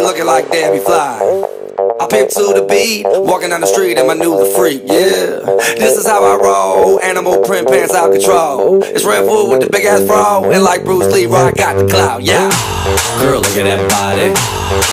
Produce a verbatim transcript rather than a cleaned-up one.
looking like Debbie Fly. I pimp to the beat, walking down the street and my new the freak, yeah. This is how I roll, animal print pants out control. It's Red Food with the big ass bra, and like Bruce Lee, I got the clout, yeah. Girl, look at that body.